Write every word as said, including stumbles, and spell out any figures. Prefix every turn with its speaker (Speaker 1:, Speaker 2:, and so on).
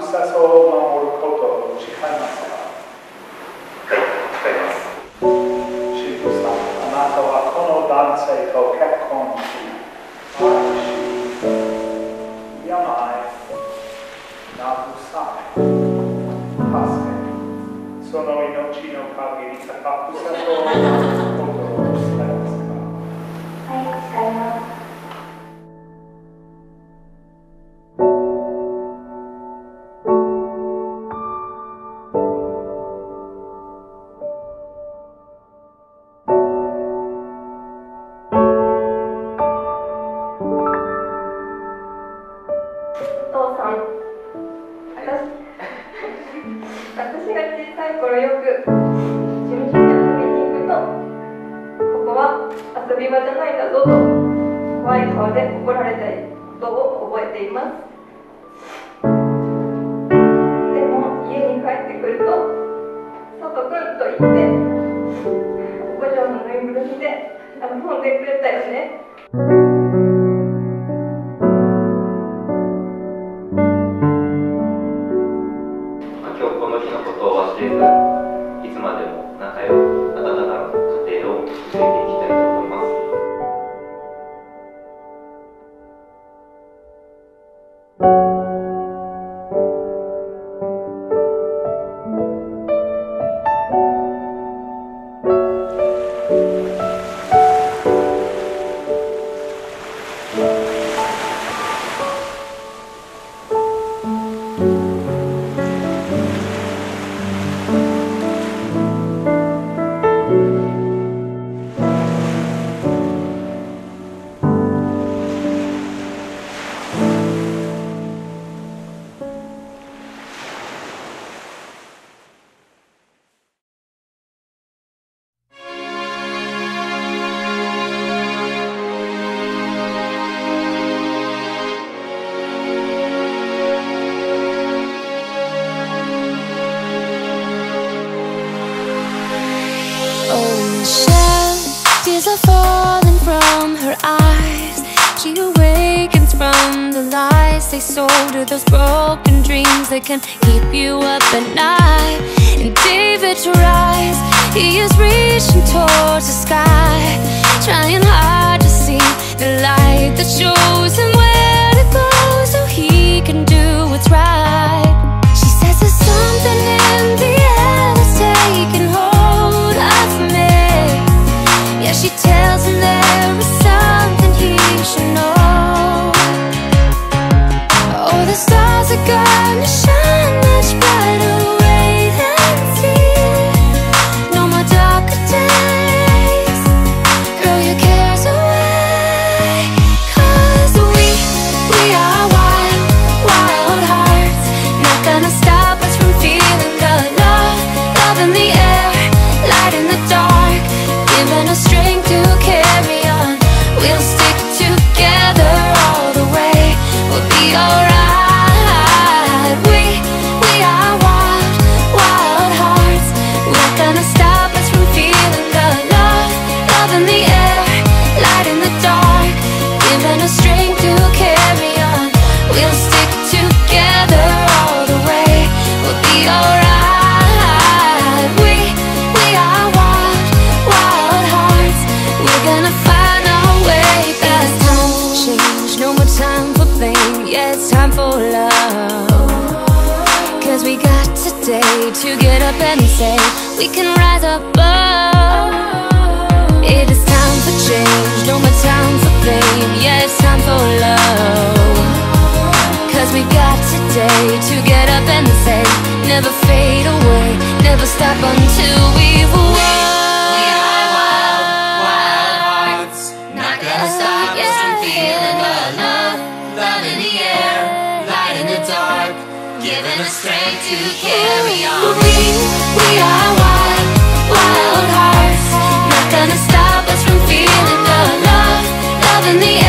Speaker 1: 草を守ることを誓いますか？
Speaker 2: はい、誓います。
Speaker 1: 神父さん、あなたはこの男性と結婚し、愛し、病、慰め、助け、その命の限り高草と守ることを誓いますか？
Speaker 3: はい、誓います。
Speaker 4: 私が小さい頃よく事務所に遊びに行くと、ここは遊び場じゃないんだぞと怖い顔で怒られたことを覚えています。でも家に帰ってくると「佐藤くん」と言ってお子嬢のぬいぐるみで遊んでくれたよね。
Speaker 2: いつまでも仲良く温かな家庭を築いていきたいと思います。
Speaker 5: Tears are falling from her eyes. She awakens from the lies they sold her, those broken dreams that can keep you up at night. And David tries, he is reaching towards the sky, trying hard to see the light that shows him where to go so he can do what's right. She says there's something in the air that's taking hold of me. Yeah, she tells him there is something he should know. Oh, the stars are gonna shine much brighter, wait and see. No more darker days, throw your cares away. Cause we, we are wild, wild hearts. Not gonna stop us from feeling the love, love in the air, light in the dark, giving us strength to carry on. We'll stick together all the way. We'll be alright. We, we are wild, wild hearts. Not gonna stop us from feeling the love, love in the air, light in the dark, giving us strength to carry on. We'll stick together all the way. We'll be alright. We, we are wild, wild hearts. We're gonna find our way back home. Change, no more time for blame. Yeah, it's time for love. Cause we got today to get up and say we can rise above. It is time for change, no more time for blame. Yeah, it's time for love. Cause we got today to get up and say never fade away, never stop until we've won. Giving us strength to carry on. We, we are wild, wild hearts. Not gonna stop us from feeling the love, love in the air.